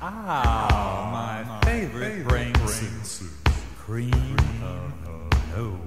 Ah, my favorite brain soup. Cream of nowhere.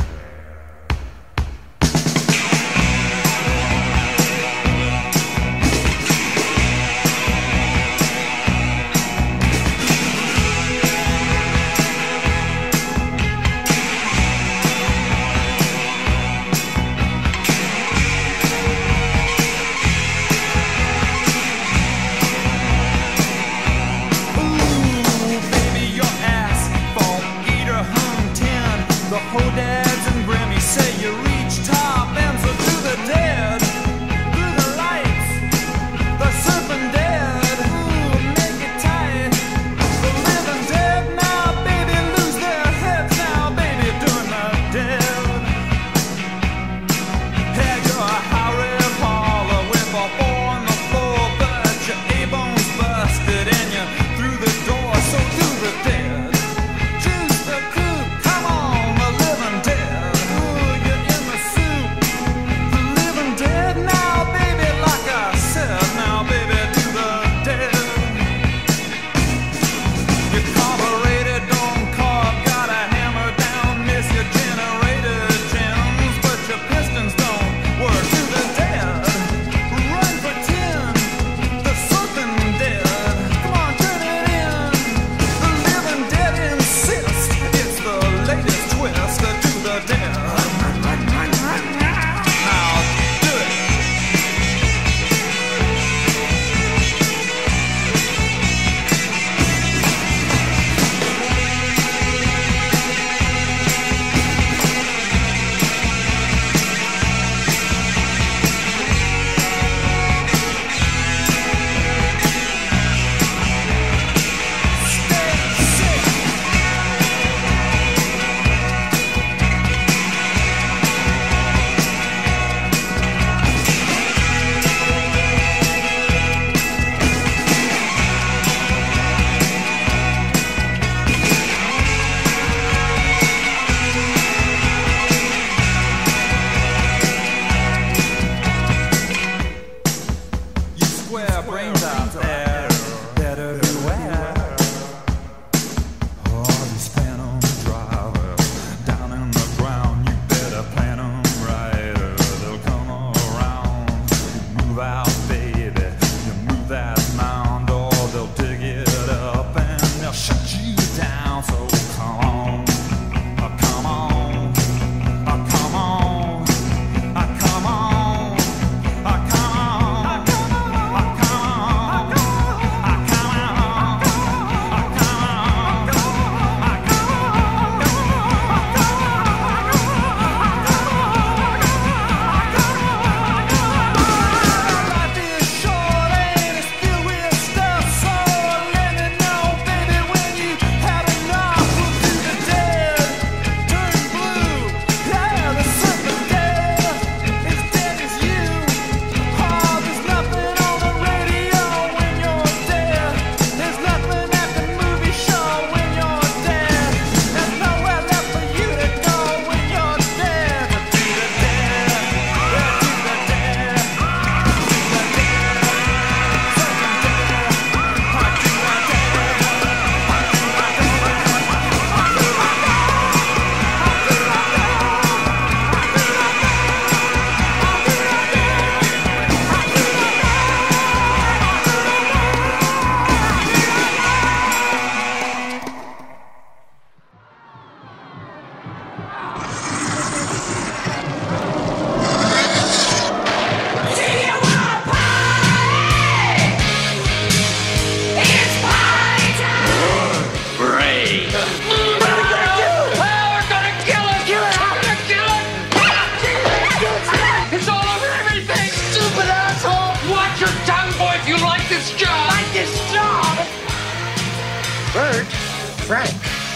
Bert, Frank,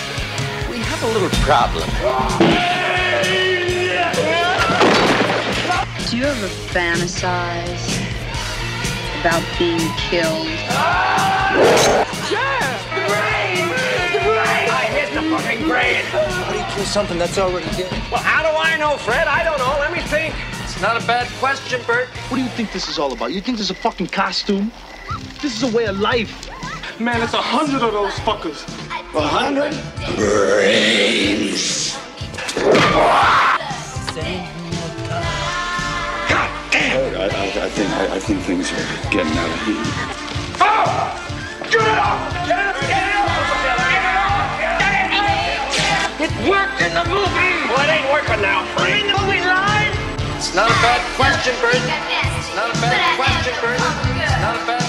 we have a little problem. Do you ever fantasize about being killed? Yeah! The brain! The brain! I hit the fucking brain! How do you kill something that's already dead? Well, how do I know, Fred? I don't know. Let me think. It's not a bad question, Bert. What do you think this is all about? You think this is a fucking costume? This is a way of life. Man, it's 100 of those fuckers. 100 brains. God damn! I think things are getting out of hand. Oh! Get it off! Get it off! Get it off! It worked in the movie! Well, it ain't working now, Frank. In the movie line? It's not a bad question, Bert. It's not a bad question, Bert. It's not a bad